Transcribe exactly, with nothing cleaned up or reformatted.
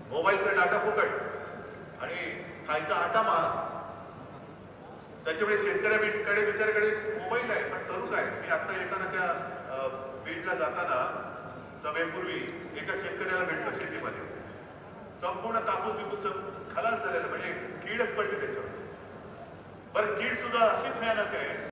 मोबाईलचा डाटा फुकट आणि खायचा आटा महाग. त्याच्यामुळे शेतकऱ्याकडे बिचाऱ्याकडे मोबाईल आहे पण करू काय. मी आता येताना त्या बीडला जाताना सभेपूर्वी एका शेतकऱ्याला भेटलो शेतीमध्ये. संपूर्ण कापूस बिपूस खलास झालेला म्हणजे कीडच पडली त्याच्यावर. बरं कीड सुद्धा अशी भयानक आहे